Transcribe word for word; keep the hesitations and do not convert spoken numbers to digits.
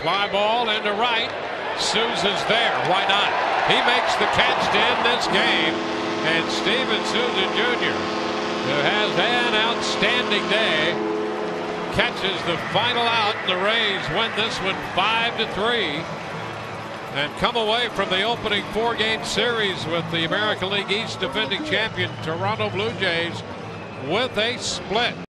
Fly ball into right. Souza's there. Why not? He makes the catch to end this game. And Steven Souza Junior, who has an outstanding day, catches the final out. And the Rays win this one five to three. And come away from the opening four-game series with the American League East defending champion Toronto Blue Jays with a split.